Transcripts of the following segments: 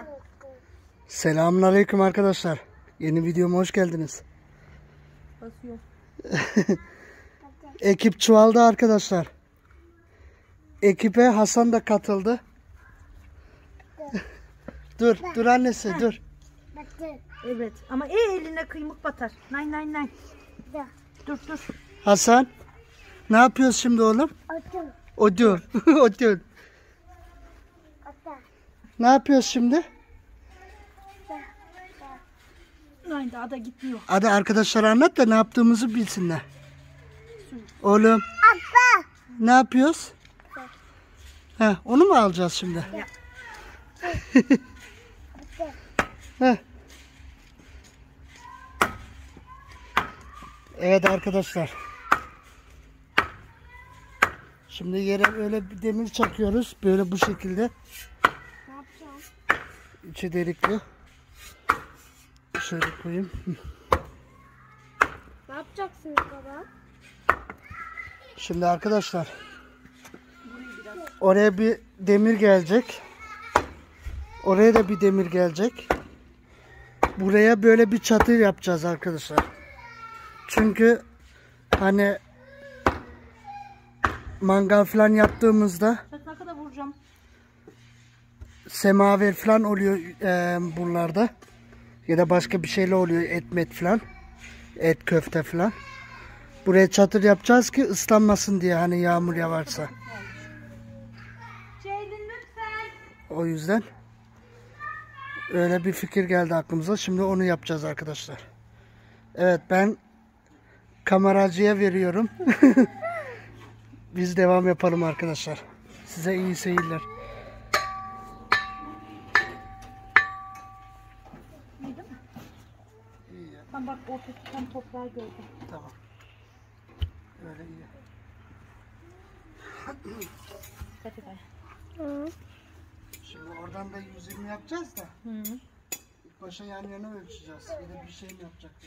Selamünaleyküm arkadaşlar. Yeni videoma hoş geldiniz. Basıyor. Ekip çoğaldı arkadaşlar. Ekibe Hasan da katıldı. Dur annesi dur. Evet ama eline kıymık batar. Nay. Dur. Hasan, ne yapıyoruz şimdi oğlum? Otur. Otur. Ne yapıyoruz şimdi? Nay daha da gitmiyor. Hadi arkadaşlara anlat da ne yaptığımızı bilsinler. Oğlum. Ne yapıyoruz? Onu mu alacağız şimdi? Evet arkadaşlar. Şimdi yere öyle bir demir çakıyoruz. Böyle bu şekilde. Ne yapacağım? İçi delikli. Şöyle koyayım. Ne yapacaksınız baba? Şimdi arkadaşlar. Oraya bir demir gelecek. Oraya da bir demir gelecek. Buraya böyle bir çatı yapacağız arkadaşlar. Çünkü hani mangal falan yaptığımızda Çatlaka da vuracağım. semaver falan oluyor buralarda. Ya da başka bir şeyle oluyor, et falan. Et köfte falan. Buraya çadır yapacağız ki ıslanmasın diye, hani yağmur yağarsa. Ceylin lütfen. O yüzden öyle bir fikir geldi aklımıza. Şimdi onu yapacağız arkadaşlar. Evet, ben kameracıya veriyorum. Biz devam yapalım arkadaşlar. Size iyi seyirler. İyi değil mi? İyi ya. Ben bak ortası tam toprağı gördüm. Tamam. Öyle iyi. Dikkat et. Şimdi oradan da 120 yapacağız da. Hı. İlk başa yan yana ölçeceğiz. Ya da bir şey mi yapacaktık?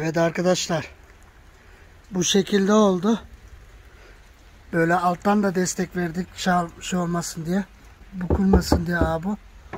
Evet arkadaşlar. Bu şekilde oldu. Böyle alttan da destek verdik. Şey olmasın diye. Bükülmesin diye abi.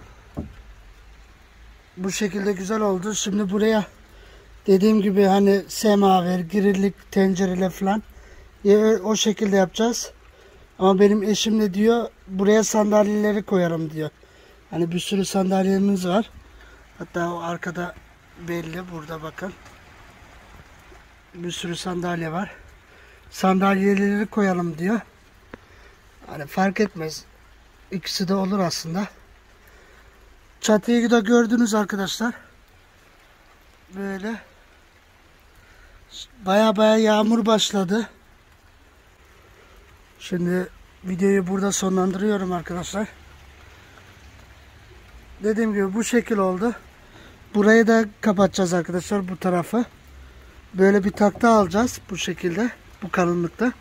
Bu şekilde güzel oldu. Şimdi buraya dediğim gibi hani semaver, girillik, tencereyle falan o şekilde yapacağız. Ama benim eşim de diyor buraya sandalyeleri koyalım diyor. Hani bir sürü sandalyemiz var. Hatta o arkada belli, burada bakın. Bir sürü sandalye var. Sandalyeleri koyalım diyor. Hani fark etmez. İkisi de olur aslında. Çatıyı da gördünüz arkadaşlar. Böyle. Baya yağmur başladı. Şimdi videoyu burada sonlandırıyorum arkadaşlar. Dediğim gibi bu şekil oldu. Burayı da kapatacağız arkadaşlar, bu tarafı. Böyle bir takta alacağız bu şekilde. Bu kalınlıkta.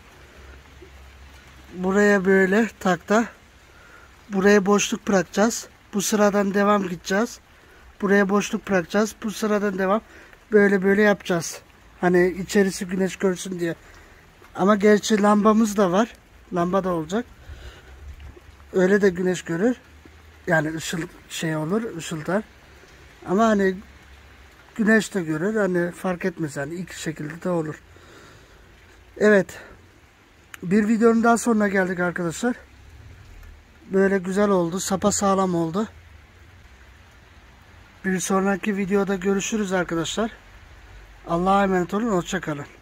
Buraya böyle takta. Buraya boşluk bırakacağız. Bu sıradan devam gideceğiz. Buraya boşluk bırakacağız. Bu sıradan devam. Böyle yapacağız. Hani içerisi güneş görsün diye. Ama gerçi lambamız da var. Lamba da olacak. Öyle de güneş görür. Yani ışıl şey olur, ışıldar. Ama hani güneş de görür. Hani fark etmez, hani iki şekilde de olur. Evet. Bir videonun daha sonuna geldik arkadaşlar. Böyle güzel oldu. Sapasağlam oldu. Bir sonraki videoda görüşürüz arkadaşlar. Allah'a emanet olun. Hoşça kalın.